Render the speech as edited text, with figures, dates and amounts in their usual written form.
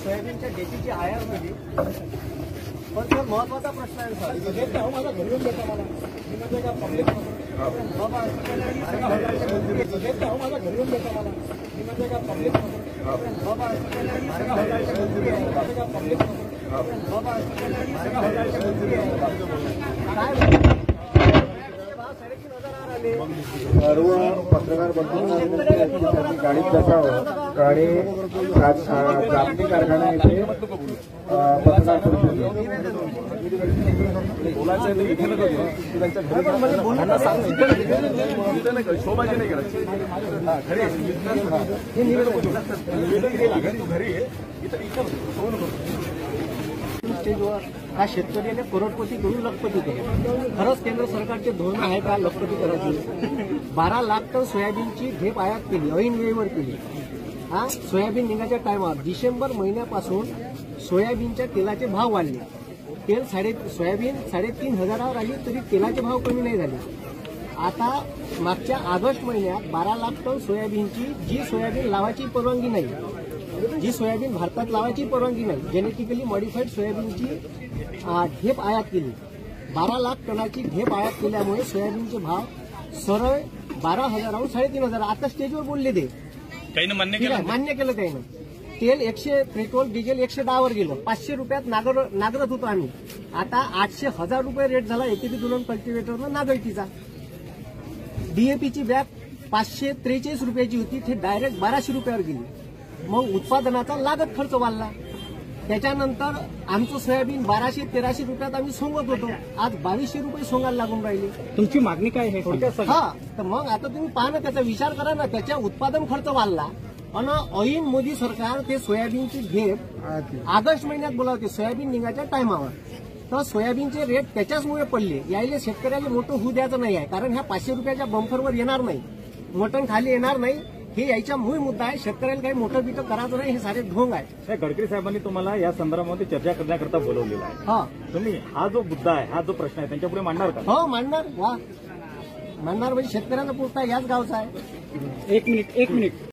सोयाबीनच्या डेटीची आयात झाली, पण सर महत्वाचा प्रश्न आहे सर. माझा घरी येऊन देता मला मी म्हणजे का पब्लिक बाबा माझा घरी येऊन देता मला मी म्हणजे का पब्लिक बाबा पब्लिक बाबा सर्व पत्रकार बंधूंना गाडीत बसावं आणि कापणी कारखाना येथे पत्रकार परिषद शोभाजी नाही करायची स्टेजवर हा शेतकऱ्याने करोडपती करून लखपती केलं. खरंच केंद्र सरकारचे धोरण आहे का लखपती करायची? 12 लाख टन सोयाबीनची ढेप आयात केली, ऐन वेळेवर केली. हा सोयाबीन निघायच्या टायमावर डिसेंबर महिन्यापासून सोयाबीनच्या तेलाचे भाव वाढले. सोयाबीन 3,500 आली तरी तेलाचे भाव कमी नाही झाले. आता मागच्या ऑगस्ट महिन्यात 12 लाख टन सोयाबीनची जी सोयाबीन लावायची परवानगी नाही, जी सोयाबीन भारतात लावायची परवानगी नाही, जेनेटिकली मॉडिफाईड सोयाबीनची ढेप आयात केली. 12 लाख टनाची ढेप आयात केल्यामुळे सोयाबीनचे भाव सरळ 12,000 3,500. आता स्टेजवर बोलले ते मान्य केलं त्यानं. तेल पेट्रोल डिझेल 110 वर गेलं, 500 रुपयात नागरत होतो आम्ही. आता 800-1000 रुपये रेट झाला एटीपी दोलन कल्टिवेटरनं नागरिकीचा. डीएपीची बॅग 543 रुपयाची होती, ते डायरेक्ट 1200 रुपयावर गेली. मग उत्पादनाचा लागत खर्च वाढला. त्याच्यानंतर आमचं सोयाबीन 1200-1300 रुपयात आम्ही सोंगत होतो, आज 2200 रुपये सोंगायला लागून राहिले. तुमची मागणी काय आहे? हा, तर मग आता तुम्ही पहा ना, त्याचा विचार करा ना. त्याच्या उत्पादन खर्च वाढला आणि ऐन मोदी सरकार ते सोयाबीनची ढेप ऑगस्ट महिन्यात बोलावते सोयाबीन निघायच्या टायमावर. तर सोयाबीनचे रेट त्याच्याचमुळे पडले. यायला शेतकऱ्याला मोठं होऊ द्यायचं नाही आहे, कारण ह्या 500 रुपयाच्या बंफरवर येणार नाही, मटण खाली येणार नाही. हे यायचा मूळ मुद्दा आहे. शेतकऱ्याला काही मोठं बिटं करायचं नाही, हे सारे ढोंग आहे. गडकरी साहेबांनी तुम्हाला या संदर्भामध्ये चर्चा करण्याकरता बोलवलेला आहे. हा, तुम्ही हा जो मुद्दा आहे, हा जो प्रश्न आहे, त्यांच्या पुढे मांडणार का? हो, मांडणार. वा, मांडणार म्हणजे शेतकऱ्यांना पुरता याच गावचा आहे. एक मिनिट